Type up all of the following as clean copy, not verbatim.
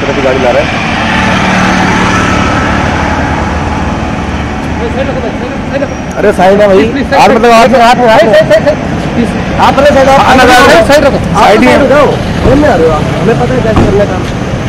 तरफ गाड़ी ला रहा है। अरे साइड है भाई, आप मतलब आप मतलब साइड रखो, साइड ही जाओ, बोलने आ रहे हो आप, हमें पता है कैसे करने का।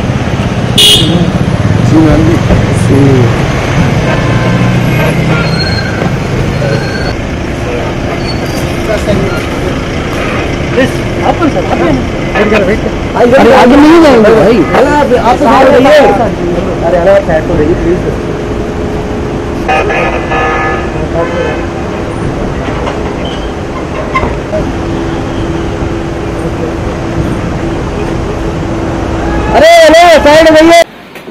अरे आगे नहीं जाएंगे भाई, आप तो साइड रहिए। अरे अरे साइड तो रहिए प्लीज। अरे हेलो साइड रहिए।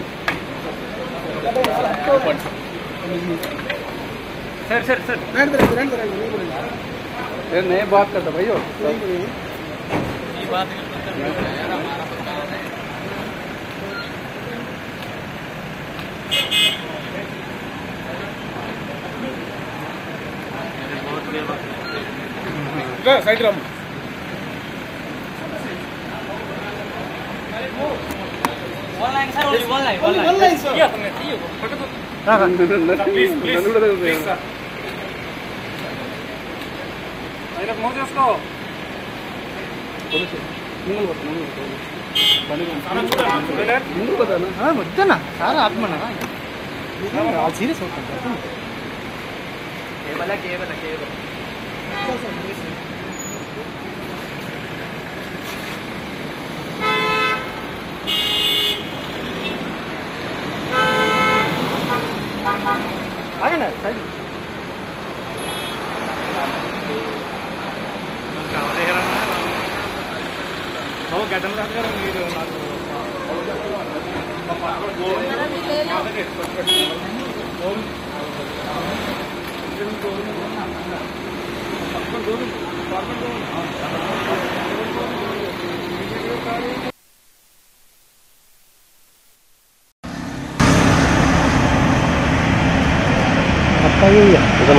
सर सर सर नए बात करता भाई हो बात साइड रहो ऑनलाइन सर ऑनलाइन सर क्या तुमने थी हां प्लीज प्लीज सर अरे मोजे उसको ముందు కదా వద్దనా సార్ ఆత్మనా సీరియస్ అవుతాను కేవల కేవల కేవల ఆగండి సైడ్ वो गैटम रख कर మీరు నాకు आपका यही है।